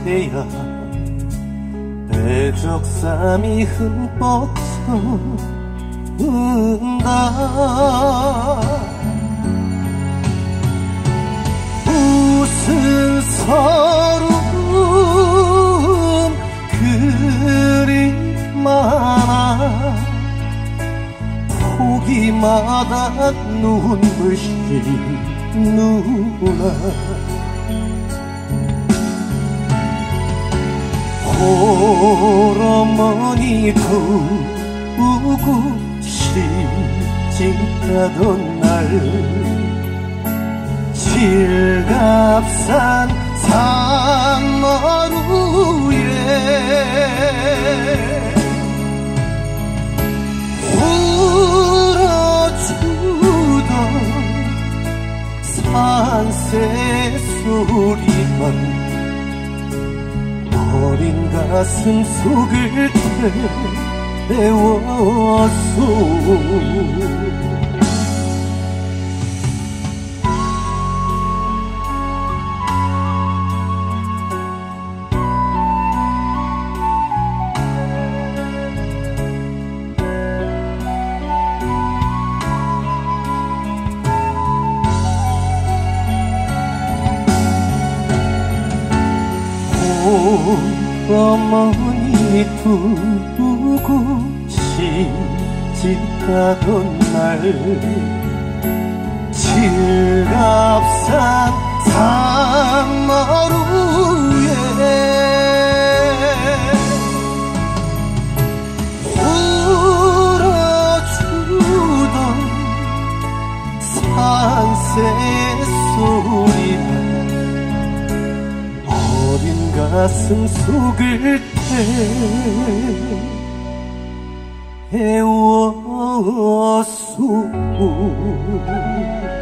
때야 배적삼이 흠뻑 젖는다. 웃은 서름 그리 많아. 포기마다 눈물씩 누나. 홀어머니 두고 시집가던 날 칠갑산 산마루에 울어주던 산새 소리만 어린 가슴 속을 태웠소. 어머니 두고 시집가던 날 칠갑산 산마루에 울어주던 산새 소리만 어린 가슴 속을 태웠소.